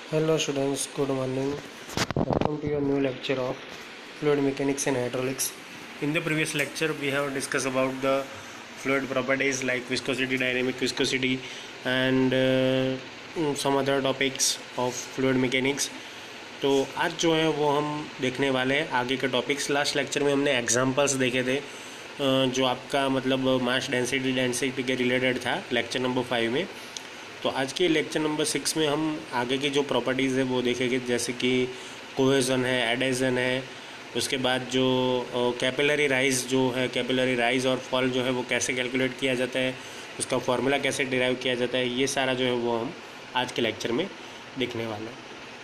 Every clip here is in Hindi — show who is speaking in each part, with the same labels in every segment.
Speaker 1: Hello students, good morning. Welcome to your new lecture of fluid mechanics and hydraulics. In the previous lecture, we have discussed about the fluid properties like viscosity, dynamic viscosity, and some other topics of fluid mechanics. तो आज जो है वो हम देखने वाले हैं आगे के टॉपिक्स. लास्ट लेक्चर में हमने एग्जांपल्स देखे थे जो आपका मतलब मास डेंसिटी के रिलेटेड था लेक्चर नंबर 5 में. तो आज के लेक्चर नंबर 6 में हम आगे की जो प्रॉपर्टीज़ है वो देखेंगे, जैसे कि कोहेजन है, एडेजन है, उसके बाद जो कैपिलरी राइज जो है, कैपिलरी राइज और फॉल जो है वो कैसे कैलकुलेट किया जाता है, उसका फॉर्मूला कैसे डिराइव किया जाता है, ये सारा जो है वो हम आज के लेक्चर में देखने वाले हैं.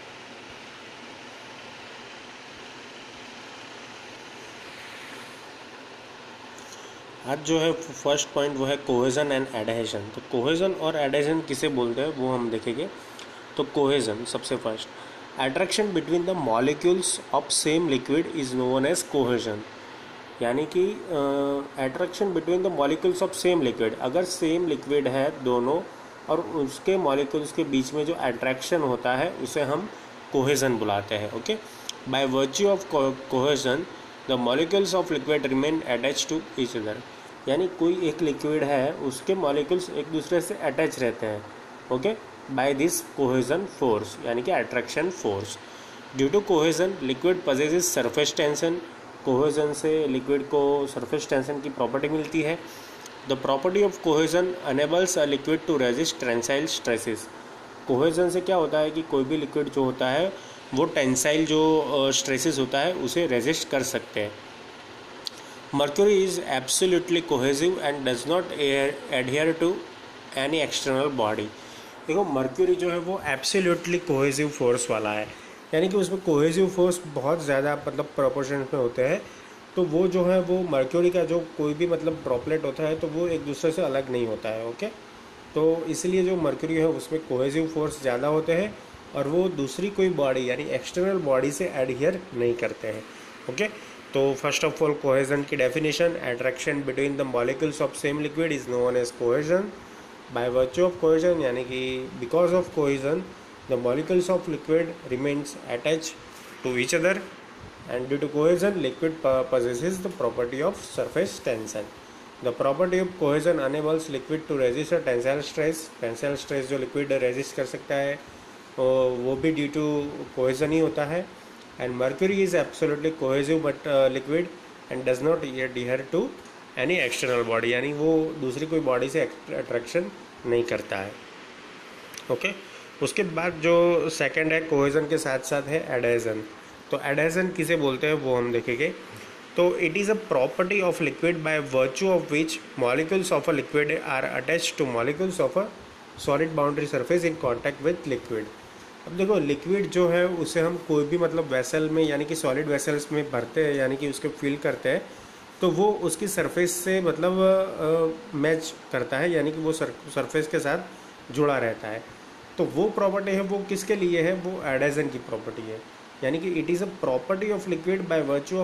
Speaker 1: आज जो है फर्स्ट पॉइंट वो है कोहेजन एंड एडहेजन. तो कोहेजन और एडहेजन किसे बोलते हैं वो हम देखेंगे. तो कोहेजन सबसे first, attraction between the molecules of same liquid is known as cohesion. यानी कि attraction between the molecules of same liquid, अगर सेम लिक्विड है दोनों और उसके मॉलिक्यूल्स के बीच में जो अट्रैक्शन होता है उसे हम कोहेजन बुलाते हैं. Okay, by virtue of cohesion the molecules of liquid remain attach to each other. यानी कोई एक लिक्विड है, उसके मॉलिक्यूल्स एक दूसरे से अटैच रहते हैं. Okay, by this cohesion force, यानी कि attraction force. Due to cohesion liquid possesses surface tension. Cohesion से लिक्विड को सरफेस टेंशन की प्रॉपर्टी मिलती है. The property of cohesion enables a liquid to resist tensile stresses. Cohesion से क्या होता है कि कोई भी लिक्विड जो होता है वो टेंसाइल जो स्ट्रेसेस होता है उसे रेजिस्ट कर सकते हैं. Mercury is absolutely cohesive and does not adhere to any external body. देखो, मर्क्यूरी जो है वो एब्सोल्युटली कोहेसिव फोर्स वाला है, यानी कि उसमें कोहेसिव फोर्स बहुत ज़्यादा मतलब प्रोपोर्शन में होते हैं. तो वो जो है वो मर्क्यूरी का जो कोई भी मतलब ड्रॉपलेट होता है तो वो एक दूसरे से अलग नहीं होता है. ओके, तो इसलिए जो मर्क्यूरी है उसमें कोहेसिव फोर्स ज़्यादा होते हैं और वो दूसरी कोई बॉडी यानी एक्सटर्नल बॉडी से एडहियर नहीं करते हैं. ओके, तो फर्स्ट ऑफ ऑल कोहेजन की definition, attraction between the molecules of same liquid is known as cohesion. By virtue of cohesion, यानी कि because of cohesion the molecules of liquid remains attach to each other and due to cohesion liquid possesses the property of surface tension. The property of cohesion enables liquid to resist tensile stress. Tensile stress जो लिक्विड रेजिस्ट कर सकता है वो भी ड्यू टू कोहेजन ही होता है. And mercury is absolutely cohesive but liquid and does not adhere to any external body, यानी वो दूसरी कोई बॉडी से अट्रैक्शन नहीं करता है. ओके, उसके बाद जो सेकंड है कोहेजन के साथ साथ है एडहेजन. तो एडहेजन किसे बोलते हैं वो हम देखेंगे. तो it is a property of liquid by virtue of which molecules of a liquid are attached to molecules of a solid boundary surface in contact with liquid. अब देखो, लिक्विड जो है उसे हम कोई भी मतलब वेसल में यानी कि सॉलिड वेसल्स में भरते हैं, यानी कि उसके फिल करते हैं, तो वो उसकी सरफेस से मतलब मैच करता है, यानी कि वो सरफेस के साथ जुड़ा रहता है. तो वो प्रॉपर्टी है वो किसके लिए है, वो एडहेजन की प्रॉपर्टी है. यानी कि it is a property of liquid by virtue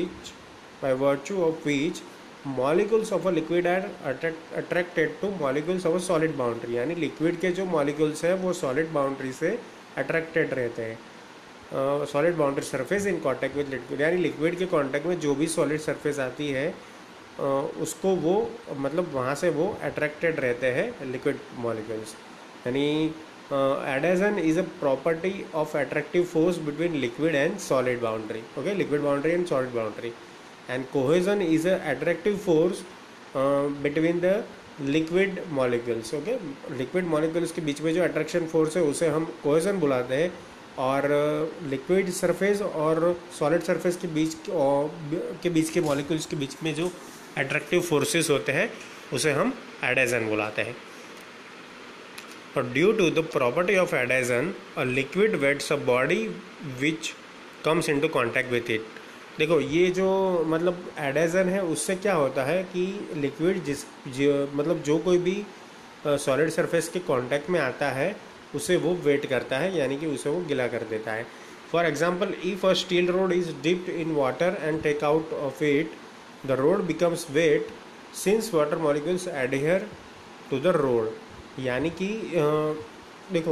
Speaker 1: of which molecules of a liquid are attracted to molecules of a solid boundary. यानी लिक्विड के जो मॉलिक्यूल्स हैं वो सॉलिड बाउंड्री से अट्रैक्टेड रहते हैं. Solid boundary surface in contact with liquid, यानी लिक्विड के कॉन्टैक्ट में जो भी सॉलिड सरफेस आती है उसको वो मतलब वहाँ से वो अट्रैक्टेड रहते हैं लिक्विड मॉलिक्यूल्स. यानी adhesion is a property of attractive force between liquid and solid boundary. Okay, liquid boundary and solid boundary. And cohesion is a attractive force between the liquid molecules. Okay, liquid molecules के बीच में जो अट्रैक्शन फोर्स है उसे हम कोहेजन बुलाते हैं, और लिक्विड सरफेस और सॉलिड सरफेस के बीच के मॉलिक्यूल्स के बीच में जो अट्रैक्टिव फोर्सेस होते हैं उसे हम एडहेजन बुलाते हैं. और due to the property of adhesion a liquid wets a body which comes into contact with it. देखो, ये जो मतलब एडहेजन है उससे क्या होता है कि लिक्विड मतलब जो कोई भी सॉलिड सरफेस के कांटेक्ट में आता है उसे वो वेट करता है, यानी कि उसे वो गिला कर देता है. For example, if a steel rod is dipped in water and take out of it, the rod becomes wet since water molecules adhere to the rod. यानी कि देखो,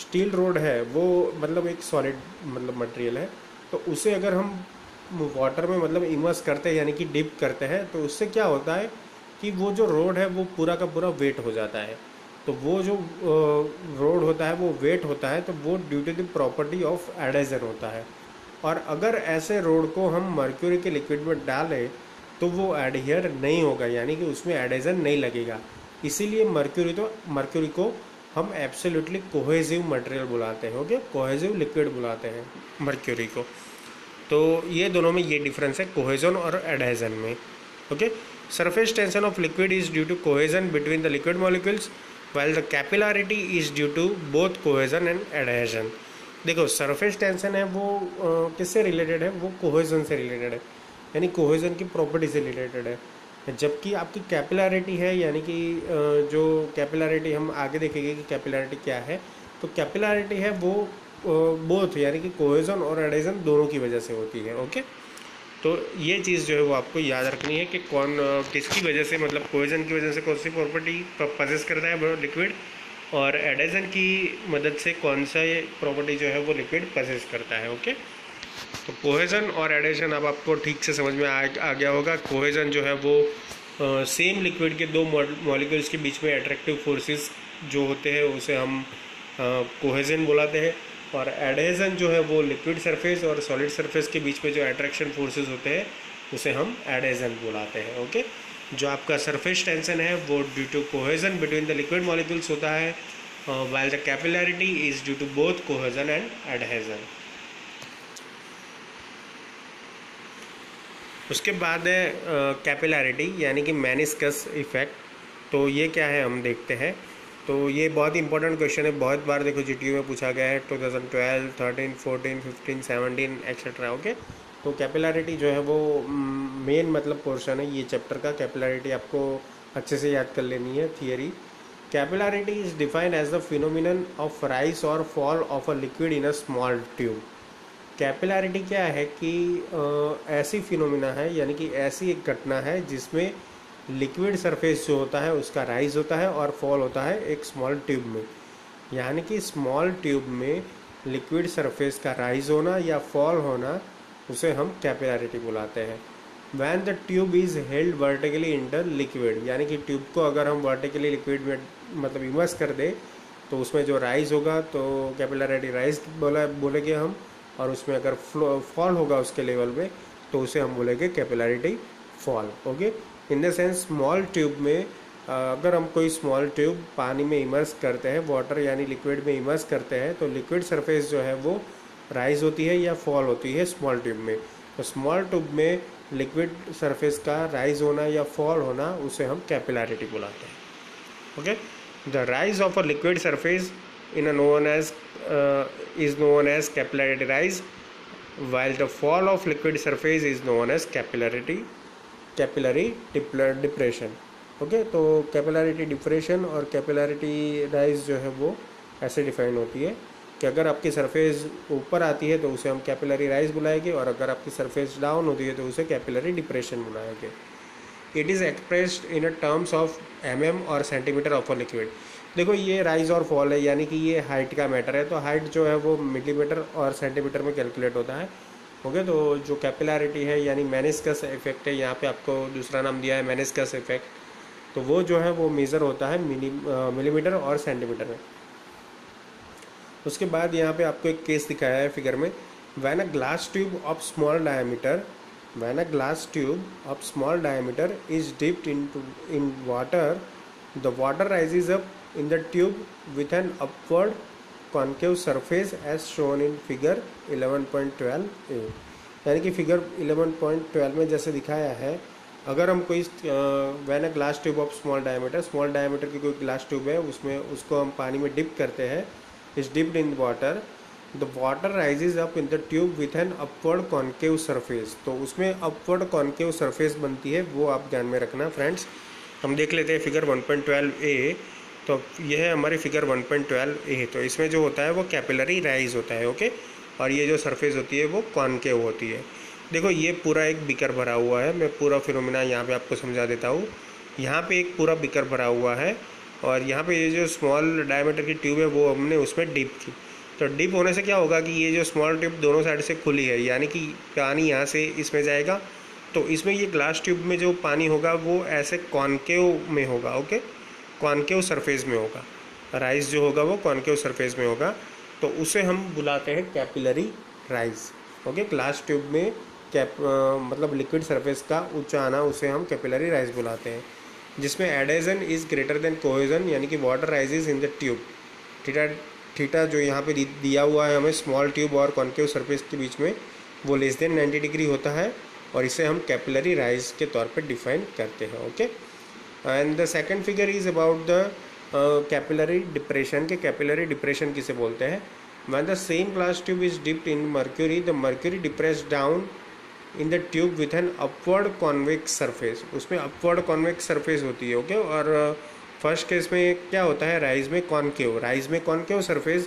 Speaker 1: स्टील रोड है वो मतलब एक सॉलिड मतलब मटेरियल है, तो उसे अगर हम वाटर में मतलब इमर्स करते हैं यानी कि डिप करते हैं, तो उससे क्या होता है कि वो जो रोड है वो पूरा का पूरा वेट हो जाता है। तो वो जो रोड होता है वो वेट होता है, तो वो due to the property of adhesion होता है। और अगर ऐसे रोड को हम मर्क्यूरी के लिक्विड में डालें तो वो एडहियर नहीं होगा, यानी कि उसमें एडेजन नहीं लगेगा। इसीलिए मर्क्यूरी को हम एब्सोल्युटली कोहेसिव मटेरियल बुलाते हैं, ओके, कोहेसिव लिक्विड बुलाते हैं मर्क्यूरी को। तो ये दोनों में ये डिफरेंस है कोहेजन और एडहेजन में, okay. Surface tension of liquid is due to cohesion between the liquid molecules while the capillarity is due to both cohesion and adhesion। देखो सरफेस टेंशन है वो किससे रिलेटेड है, वो कोहेजन से रिलेटेड है, यानी कोहेजन की प्रॉपर्टी से रिलेटेड है। जबकि आपकी कैपिलरिटी है, यानी कि जो कैपिलरिटी हम आगे देखेंगे कि कैपिलरिटी क्या है, तो कैपिलरिटी है वो बोथ यानी कि कोहेजन और एडेजन दोनों की वजह से होती है, ओके। तो ये चीज़ जो है वो आपको याद रखनी है कि कौन किसकी वजह से, मतलब कोहेजन की वजह से कौन सी प्रॉपर्टी पजेस करता है लिक्विड, और एडेजन की मदद से कौन सा ये प्रॉपर्टी जो है वो लिक्विड पजेस करता है, ओके। तो कोहेजन और एडेजन अब आपको ठीक से समझ में आ गया होगा। कोहेजन जो है वो सेम लिक्विड के दो मॉलिक्यूल्स के बीच में अट्रैक्टिव फोर्सेस जो होते हैं उसे हम कोहेजन बुलाते हैं, और एडेजन जो है वो लिक्विड सरफेस और सॉलिड सरफेस के बीच में जो अट्रैक्शन फोर्सेस होते हैं उसे हम एडेजन बुलाते हैं, ओके। जो आपका सरफेस टेंशन है वो due to cohesion between the liquid molecules होता है, while the capillarity is due to both cohesion and adhesion. उसके बाद है कैपिलरिटी यानी कि मेनिस्कस इफेक्ट। तो ये क्या है हम देखते हैं। तो ये बहुत ही इंपॉर्टेंट क्वेश्चन है, बहुत बार देखो जीटीयू में पूछा गया है 2012, 13, 14, 15, 17 एक्सेट्रा, ओके। तो कैपिलरिटी जो है वो मेन मतलब पोर्शन है ये चैप्टर का। कैपिलरिटी आपको अच्छे से याद कर लेनी है theory. Capillarity is defined as the phenomenon of rise और fall of a liquid in a small tube. Capillarity क्या है कि ऐसी फिनोमिना है, यानी कि ऐसी एक घटना है जिसमें लिक्विड सरफेस जो होता है उसका राइज होता है और फॉल होता है एक स्मॉल ट्यूब में। यानी कि स्मॉल ट्यूब में लिक्विड सरफेस का राइज होना या फॉल होना उसे हम कैपिलरिटी बुलाते हैं। When the tube is held vertically in the liquid, यानी कि ट्यूब को अगर हम वर्टिकली लिक्विड में मतलब इमर्स कर दें तो उसमें जो राइज होगा तो कैपिलरिटी राइज बोलेंगे हम, और उसमें अगर फॉल होगा उसके लेवल में तो उसे हम बोलेंगे capillarity fall, okay. In the sense small tube में अगर हम कोई स्मॉल ट्यूब पानी में इमर्स करते हैं, वाटर यानी लिक्विड में इमर्स करते हैं, तो लिक्विड सरफेस जो है वो राइज होती है या फॉल होती है स्मॉल ट्यूब में। तो स्मॉल ट्यूब में लिक्विड सरफेस का राइज होना या फॉल होना उसे हम कैपिलरिटी बुलाते हैं, okay. The rise of a liquid surface in a known as is known as capillary rise, while the fall of liquid surface is known as capillary depression, okay. तो कैपिलरिटी डिप्रेशन और कैपिलरिटी राइज जो है वो ऐसे डिफाइन होती है कि अगर आपकी सरफेस ऊपर आती है तो उसे हम कैपिलरी राइज बुलाएंगे, और अगर आपकी सरफेस डाउन होती है तो उसे कैपिलरी डिप्रेशन बुलाएंगे। It is expressed in terms of mm और सेंटीमीटर ऑफ अ लिक्विड। देखो ये राइज और फॉल है, यानी कि ये हाइट का मैटर है, तो हाइट जो है वो मिलीमीटर और सेंटीमीटर में कैलकुलेट होता है, ओके। तो जो कैपिलरिटी है यानी मेनिस्कस इफेक्ट है, यहाँ पे आपको दूसरा नाम दिया है मेनिस्कस इफेक्ट, तो वो जो है वो मेज़र होता है मिलीमीटर और सेंटीमीटर में। उसके बाद यहाँ पे आपको एक केस दिखाया है फिगर में। When a glass tube of small diameter is dipped in water, the water rises up in the tube with an upward concave surface as shown in figure 11.12a। यानी कि फिगर 11.12 में जैसे दिखाया है, अगर हम कोई when a glass tube of small diameter की कोई ग्लास ट्यूब है उसमें उसको हम पानी में डिप करते हैं, is dipped in water, the water rises up in the tube with an upward concave surface. तो उसमें अपवर्ड कॉन्केव सरफेस बनती है, वो आप ध्यान में रखना फ्रेंड्स। हम देख लेते हैं फिगर 1.12a। तो यह है हमारी फिगर 1.12a। तो इसमें जो होता है वो कैपिलरी राइज होता है, ओके, और ये जो सरफेस होती है वो कॉन्केव होती है। देखो ये पूरा एक बीकर भरा हुआ है, मैं पूरा फिनोमिना यहाँ पे आपको समझा देता हूँ। यहाँ पे एक पूरा बीकर भरा हुआ है और यहाँ पे ये जो स्मॉल डायमीटर की ट्यूब है वो हमने उसमें डिप की। तो डिप होने से क्या होगा कि ये जो स्मॉल ट्यूब दोनों साइड से खुली है, यानी कि पानी यहाँ से इसमें जाएगा, तो इसमें ये ग्लास ट्यूब में जो पानी होगा वो ऐसे कॉनकेव में होगा, ओके, कॉनकेव सरफेस में होगा, राइज जो होगा वो कॉनकेव सरफेस में होगा, तो उसे हम बुलाते हैं capillary rise, okay. Glass tube में मतलब लिक्विड सरफेस का ऊंचा आना, उसे हम कैपिलरी राइज बुलाते हैं, जिसमें adhesion is greater than cohesion, यानी कि water rises in the tube. Theta जो यहाँ पे दिया हुआ है हमें स्मॉल ट्यूब और कॉनकेव सरफेस के बीच में, वो लेस देन 90 डिग्री होता है, और इसे हम कैपिलरी राइज के तौर पे डिफाइन करते हैं, okay. And the second figure is about the capillary depression के कैपिलरी डिप्रेशन किसे बोलते हैं। When the same glass tube is dipped in mercury, the mercury depress down in the tube with an upward convex surface, उसमें अपवर्ड कॉन्वेक्स सरफेस होती है, ओके। और फर्स्ट केस में क्या होता है, राइज में कॉनकेव सरफेस,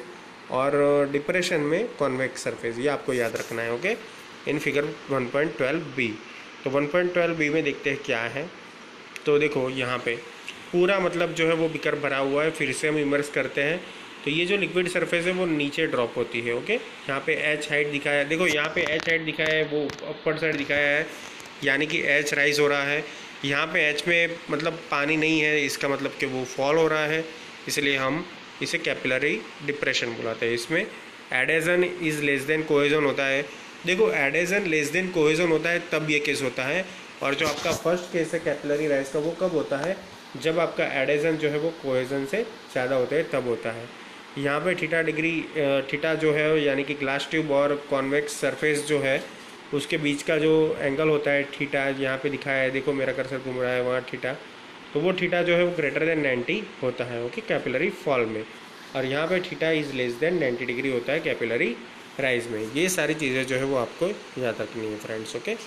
Speaker 1: और डिप्रेशन में कॉन्वेक्स सरफेस, ये आपको याद रखना है, ओके। इन फिगर 1.12b, तो 1.12b में देखते हैं क्या है। तो देखो यहाँ पे पूरा मतलब जो है वो बिकर भरा हुआ है, फिर से हम इमर्स करते हैं, तो ये जो लिक्विड सरफेस है वो नीचे ड्रॉप होती है, ओके। यहाँ पे एच हाइट दिखाया है, देखो यहाँ पे एच हाइट दिखाया है, वो अपर साइड दिखाया है, यानी कि एच राइज हो रहा है। यहाँ पे एच में मतलब पानी नहीं है, इसका मतलब कि वो फॉल हो रहा है, इसलिए हम इसे कैपिलरी डिप्रेशन बुलाते हैं। इसमें adhesion is less than cohesion होता है। देखो एडेजन लेस देन कोहेजन होता है तब ये केस होता है, और जो आपका फर्स्ट केस है कैपिलरी राइज का, वो कब होता है, जब आपका एडेजन जो है वो कोहेजन से ज़्यादा होता है, तब होता है। यहाँ पे थीटा जो है, यानी कि ग्लास ट्यूब और कॉन्वेक्स सरफेस जो है उसके बीच का जो एंगल होता है थीटा, यहाँ पे दिखाया है, देखो मेरा कर्सर घूम रहा है वहाँ थीटा, तो वो थीटा जो है वो ग्रेटर देन 90 होता है, ओके, कैपिलरी फॉल में। और यहाँ पे theta is less than 90 degree होता है कैपिलरी राइज में। ये सारी चीज़ें जो है वो आपको याद रखनी है फ्रेंड्स, ओके।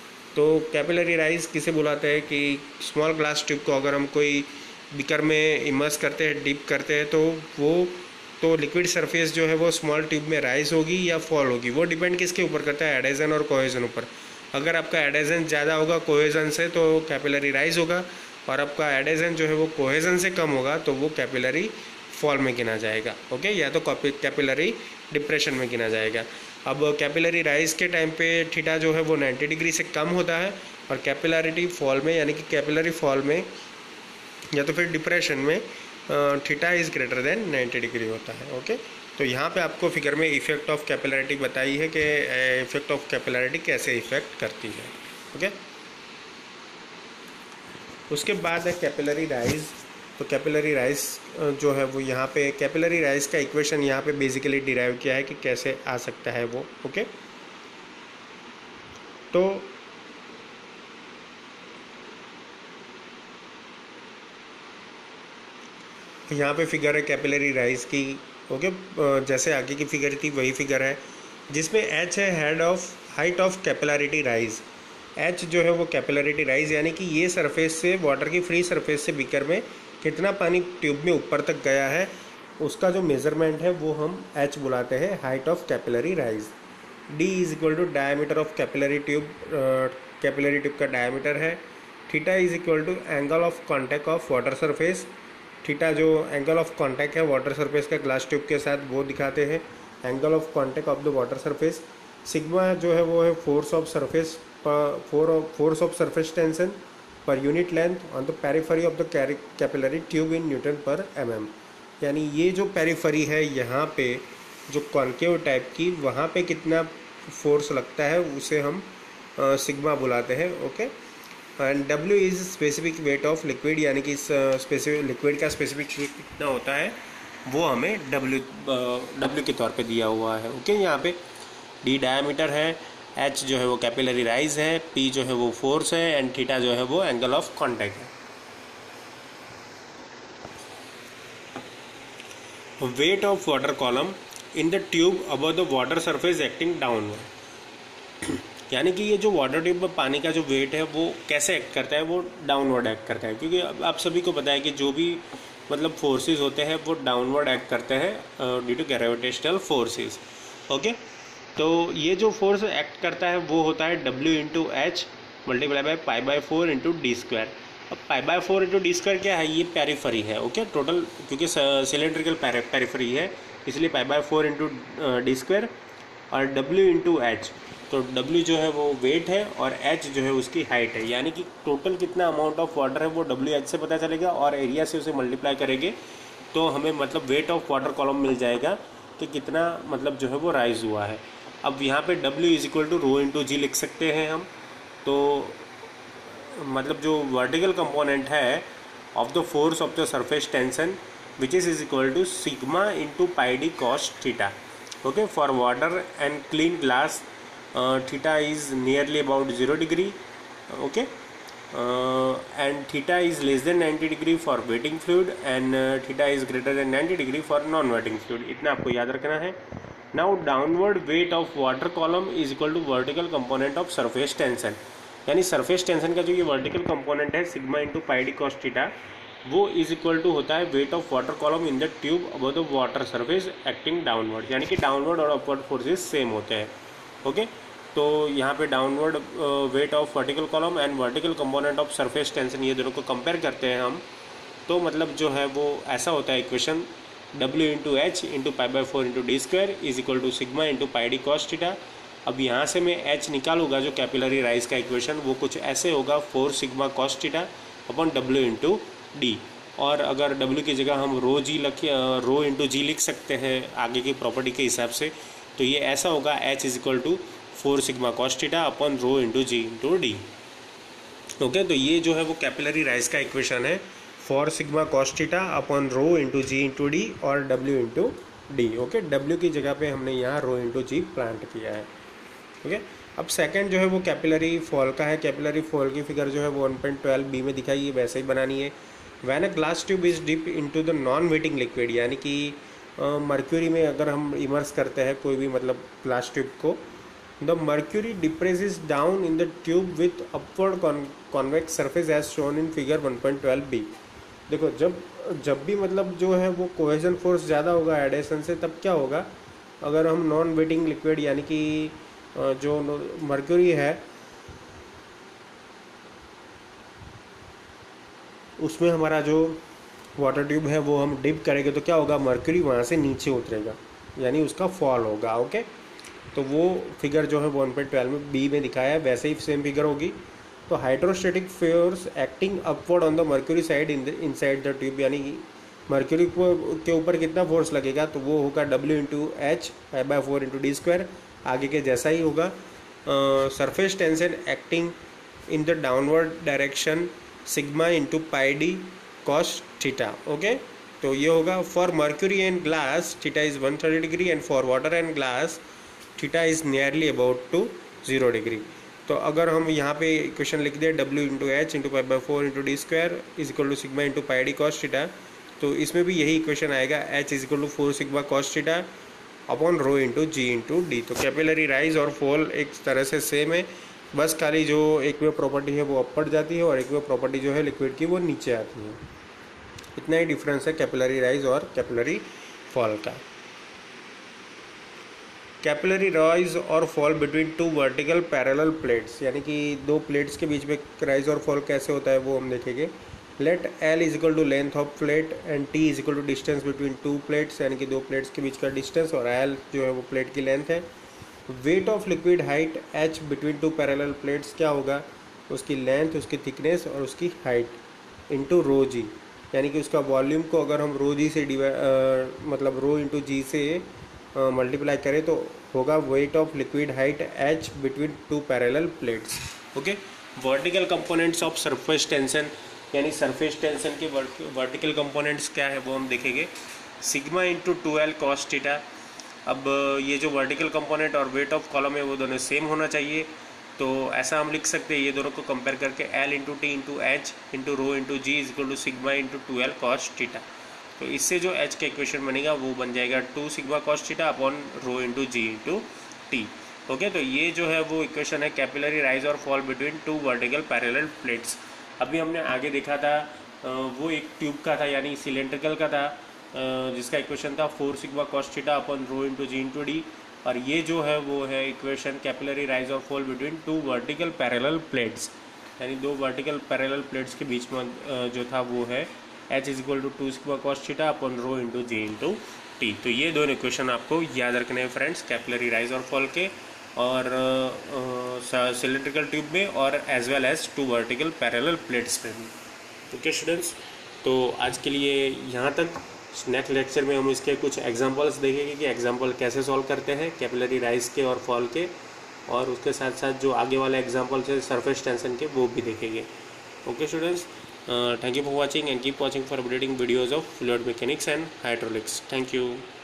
Speaker 1: तो कैपिलरी राइज किसे बुलाते हैं कि स्मॉल ग्लास ट्यूब को अगर हम कोई बिकर में इमर्स करते हैं, डिप करते हैं, तो वो तो लिक्विड सरफेस जो है वो स्मॉल ट्यूब में राइज होगी या फॉल होगी, वो डिपेंड किसके ऊपर करता है, एडेजन और कोहेजन ऊपर। अगर आपका एडेजन ज़्यादा होगा कोहेजन से तो कैपिलरी राइज होगा, और आपका एडेजन जो है वो कोहेजन से कम होगा तो वो कैपिलरी फॉल में गिना जाएगा, ओके, या तो कैपिलरी डिप्रेशन में गिना जाएगा। अब कैपिलरी राइज के टाइम पे थीटा जो है वो 90 डिग्री से कम होता है, और कैपिलरिटी फॉल में, यानी कि कैपिलरी फॉल में या तो फिर डिप्रेशन में theta is greater than 90 degree होता है, ओके। तो यहाँ पे आपको फिगर में इफेक्ट ऑफ कैपिलरिटी बताई है कि इफेक्ट ऑफ कैपिलरिटी कैसे इफेक्ट करती है, ओके। उसके बाद है कैपिलरी राइज। तो कैपिलरी राइज जो है वो यहाँ पे कैपिलरी राइज का इक्वेशन यहाँ पे बेसिकली डिराइव किया है कि कैसे आ सकता है वो, ओके। तो यहाँ पे फिगर है कैपिलरी राइज की, ओके। जैसे आगे की फिगर थी वही फिगर है, जिसमें एच है head of height of capillarity rise. H जो है वो कैपिलरिटी राइज, यानी कि ये सरफेस से, वाटर की फ्री सरफेस से बीकर में कितना पानी ट्यूब में ऊपर तक गया है, उसका जो मेज़रमेंट है वो हम एच बुलाते हैं, height of capillary rise. D is equal to diameter of capillary tube, capillary tube का डायमीटर है। Theta is equal to angle of contact of water surface. Theta जो एंगल ऑफ कॉन्टैक्ट है वाटर सरफेस का ग्लास ट्यूब के साथ, वो दिखाते हैं angle of contact of the water surface. Sigma जो है वो है force of surface tension per unit length on the periphery of the capillary tube in newton per mm। यानी ये जो पेरिफेरी है यहाँ पे जो कॉन्केव टाइप की, वहाँ पे कितना फोर्स लगता है उसे हम सिग्मा बुलाते हैं, okay. And W is specific weight of liquid, यानी कि स्पेसिफिक लिक्विड का स्पेसिफिक वेट कितना होता है वो हमें W के तौर पे दिया हुआ है, ओके। यहाँ पे D डायमीटर है, H जो है वो कैपिलरी राइज है, P जो है वो फोर्स है, एंड थीटा जो है वो एंगल ऑफ कॉन्टैक्ट है। Weight of water column in the tube above the water surface acting downward, यानी कि ये जो वाटर ट्यूब में पानी का जो वेट है वो कैसे एक्ट करता है, वो डाउनवर्ड एक्ट करता है, क्योंकि आप सभी को पता है कि जो भी मतलब फोर्सेस होते हैं वो डाउनवर्ड एक्ट करते हैं due to gravitational forces, okay. तो ये जो फोर्स एक्ट करता है वो होता है W into H multiply by pi by 4 into D square. अब pi by 4 into D square क्या है, ये पेरिफेरी है, ओके टोटल, क्योंकि सिलेंड्रिकल पेरिफेरी है इसलिए pi by 4 into D square, और डब्ल्यू इंटू एच, तो डब्ल्यू जो है वो वेट है और एच जो है उसकी हाइट है, यानी कि टोटल कितना अमाउंट ऑफ वाटर है वो डब्ल्यू एच से पता चलेगा, और एरिया से उसे मल्टीप्लाई करेंगे तो हमें मतलब वेट ऑफ वाटर कॉलम मिल जाएगा कि कितना मतलब जो है वो राइज हुआ है। अब यहाँ पे W is equal to rho into g लिख सकते हैं हम, तो मतलब जो वर्टिकल कंपोनेंट है of the force of the surface tension which is equal to sigma into pi D cos theta, okay for water and clean glass theta is nearly about 0 degree, okay and theta is less than 90 degree for wetting fluid and theta is greater than 90 degree for non-wetting fluid, इतना आपको याद रखना है। Now downward weight of water column is equal to vertical component of surface tension, यानी सरफेस टेंशन का जो ये वर्टिकल कंपोनेंट है sigma into pi D cos theta वो इज इक्वल टू होता है weight of water column in the tube above the water surface acting downward, यानी कि डाउनवर्ड और अपवर्ड फोर्सेस सेम होते हैं, ओके तो यहाँ पे downward weight of vertical column and vertical component of surface tension ये दोनों को कंपेयर करते हैं हम, तो मतलब जो है वो ऐसा होता है equation W into H into pi by 4 into D square is equal to sigma into pi D cos theta. अब यहाँ से मैं H निकालूंगा जो कैपिलरी राइज का इक्वेशन वो कुछ ऐसे होगा 4 sigma cos theta upon W into D, और अगर W की जगह हम रो इंटू जी लिख सकते हैं आगे की प्रॉपर्टी के हिसाब से, तो ये ऐसा होगा H is equal to 4 sigma cos theta upon rho into g into D, okay तो ये जो है वो कैपिलरी राइज का इक्वेशन है 4 sigma cos theta upon rho into g into D और W into D, okay W की जगह पे हमने यहाँ रो इंटू जी प्लांट किया है, ओके अब सेकंड जो है वो कैपिलरी फॉल का है। कैपिलरी फॉल की फिगर जो है वो 1.12 बी में दिखाई है, वैसे ही बनानी है। When a glass tube is dip into the non wetting liquid, यानी कि मर्क्यूरी में अगर हम इमर्स करते हैं कोई भी मतलब ग्लास ट्यूब को, the mercury depresses down in the tube with upward convex surface as shown in figure 1.12 B. देखो जब भी मतलब जो है वो कोहेजन फोर्स ज़्यादा होगा एडेशन से, तब क्या होगा, अगर हम नॉन वेटिंग लिक्विड यानी कि जो मर्क्यूरी है उसमें हमारा जो वाटर ट्यूब है वो हम डिप करेंगे तो क्या होगा, मर्क्यूरी वहाँ से नीचे उतरेगा यानी उसका फॉल होगा, ओके तो वो फिगर जो है 1.12 में बी में दिखाया है, वैसे ही सेम फिगर होगी। तो hydrostatic force acting upward on the mercury side inside the tube, यानी मर्क्यूरी के ऊपर कितना फोर्स लगेगा, तो वो होगा W into H pi by 4 into D square, आगे के जैसा ही होगा। Surface tension acting in the downward direction sigma into pi D cos theta, okay तो ये होगा for mercury and glass theta is 130 degree and for water and glass theta is nearly about to 0 degree. तो अगर हम यहाँ पे इक्वेशन लिख दें W into H into pi by 4 into D square is equal to sigma into pi D cos theta, तो इसमें भी यही इक्वेशन आएगा H is equal to 4 sigma cos theta upon rho into g into D. तो कैपिलरी राइज और फॉल एक तरह से सेम है, बस खाली जो एक में प्रॉपर्टी है वो अपर जाती है और एक में प्रॉपर्टी जो है लिक्विड की वो नीचे आती है, इतना ही डिफरेंस है कैपिलरी राइज और कैपिलरी फॉल का। कैपिलरी राइज और fall between two vertical parallel plates, यानी कि दो प्लेट्स के बीच में राइज और फॉल कैसे होता है वो हम देखेंगे। Let L is equal to length of plate and T is equal to distance between two plates, यानी कि दो प्लेट्स के बीच का डिस्टेंस, और L जो है वो प्लेट की लेंथ है। Weight of liquid height H between two parallel plates क्या होगा, उसकी लेंथ, उसकी थिकनेस और उसकी हाइट इंटू रो जी, यानी कि उसका वॉल्यूम को अगर हम रो जी से मतलब रो इंटू जी से मल्टीप्लाई करें तो होगा weight of liquid height H between two parallel plates, okay. Vertical components of surface tension, यानी सरफेस टेंशन के वर्टिकल कंपोनेंट्स क्या है वो हम देखेंगे। Sigma into 2L cos theta, अब ये जो वर्टिकल कंपोनेंट और वेट ऑफ कॉलम है वो दोनों सेम होना चाहिए, तो ऐसा हम लिख सकते हैं ये दोनों को कंपेयर करके L into T into H into rho into g is equal to sigma into 2L cos theta. तो इससे जो H का इक्वेशन बनेगा वो बन जाएगा 2 sigma cos theta upon rho into g into T, okay. तो ये जो है वो इक्वेशन है कैपिलरी राइज और fall between two vertical parallel plates. अभी हमने आगे देखा था वो एक ट्यूब का था यानी सिलेंड्रिकल का था, जिसका इक्वेशन था 4 sigma cos theta upon rho into g into D, और ये जो है वो है इक्वेशन कैपिलरी राइज और fall between two vertical parallel plates. यानी दो वर्टिकल पैरेलल प्लेट्स के बीच में जो था वो है h is equal to 2 square cos theta upon rho into g into T. तो ये दोनों इक्वेशन आपको याद रखने हैं फ्रेंड्स, कैपिलरी राइज और फॉल के, और सिलिंड्रिकल ट्यूब में, और as well as two vertical parallel plates में भी। ओके स्टूडेंट्स, तो आज के लिए यहाँ तक। नेक्स्ट लेक्चर में हम इसके कुछ एग्जांपल्स देखेंगे कि एग्जांपल कैसे सॉल्व करते हैं कैपिलरी राइज के और फॉल के, और उसके साथ साथ जो आगे वाले एग्जांपल्स है सरफेस टेंशन के वो भी देखेंगे। Okay students, thank you for watching and keep watching for updating videos of fluid mechanics and hydraulics. Thank you.